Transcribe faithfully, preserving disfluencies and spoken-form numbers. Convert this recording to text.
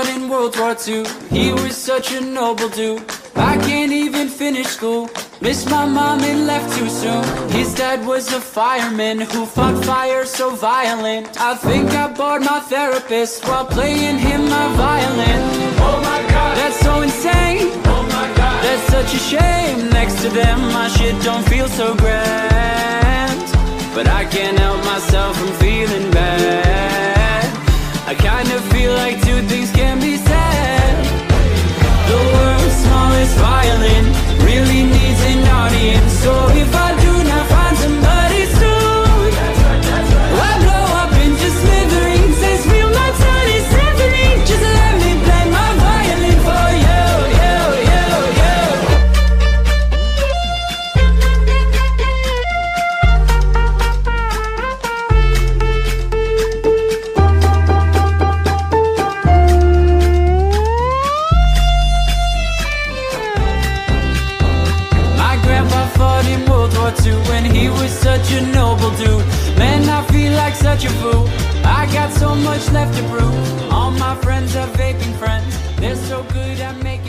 fought in World War Two. He was such a noble dude. I can't even finish school. Missed my mom and left too soon. His dad was a fireman who fought fire so violent. I think I bored my therapist while playing him my violin. Oh my God, that's so insane. Oh my God, that's such a shame. Next to them my shit don't feel so grand, but I can't help myself from feeling bad. I kind of feel like two things can be said. The world's smallest violin really needs an audience. So if I do not find somebody soon, I'll blow up into smithereens and spill my tiny symphony. Just let me play my violin for you, you, you, you. When he was such a noble dude, man, I feel like such a fool. I got so much left to prove. All my friends are vaping friends. They're so good at making